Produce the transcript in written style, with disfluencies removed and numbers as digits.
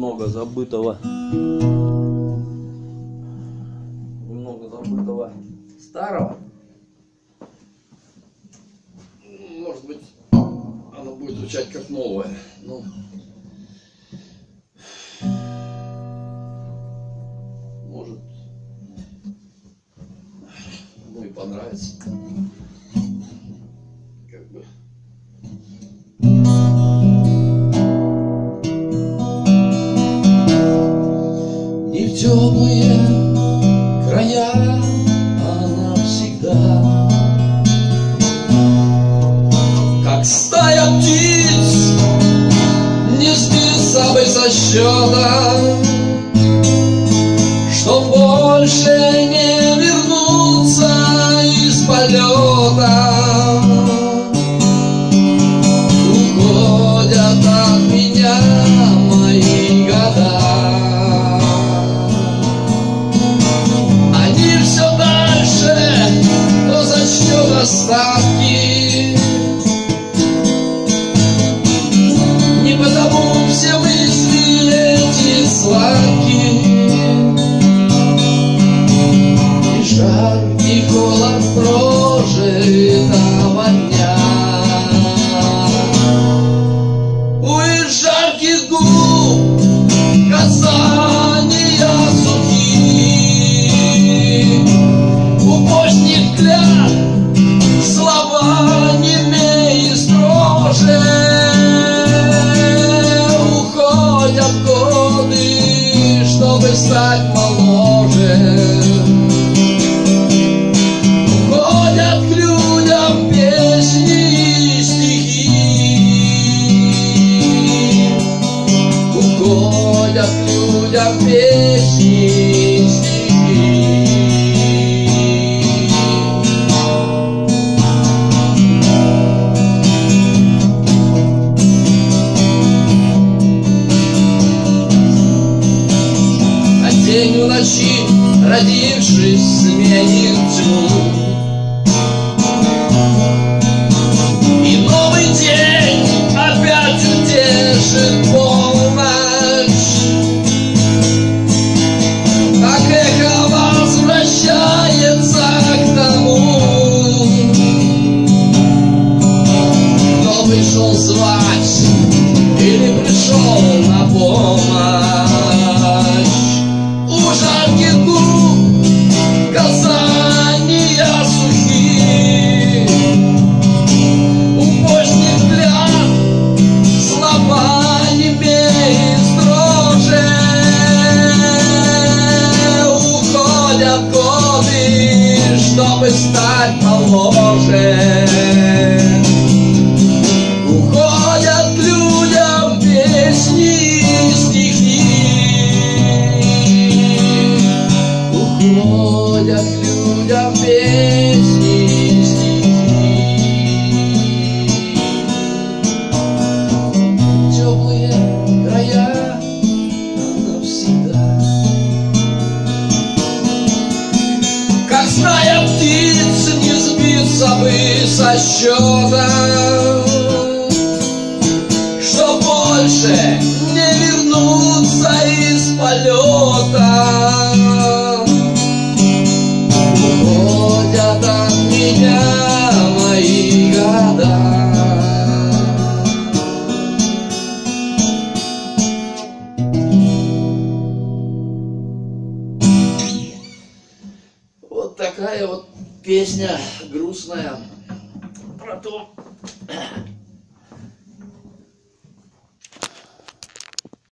много забытого старого. Может быть, оно будет звучать как новое. Ну, может, ну и понравится. Как бы. Не в теплые края, а навсегда, как стая птиц, не сбиться бы со счета, что больше не вернуться из полета. Уходят от меня мои года, они все дальше, кто зачтет остатки. Не потому все мысли эти сладкие, и жар, и холод прожитого дня. Ой, жарких губ касания сухих, у поздних клят слова немей и строже. Уходят годы, чтобы стать моложе. Уходят к людям песни и стихи. Уходят к людям песни и стихи. А день у ночи, родившись, сменит тьму, и новый день опять утешит полночь. Как эхо возвращается к тому, кто пришел звать или пришел на помощь. У жарких губ касания сухих, у поздних взгляд слова немей строже. Уходят годы, чтобы стать моложе. Уходят к людям песни и стихи. Уходят к людям песни и стихи. Теплые края навсегда, как стая птиц, не сбиться бы со счета, что больше не вернуться из полета. Уходят от меня мои года. Вот такая вот песня грустная про то,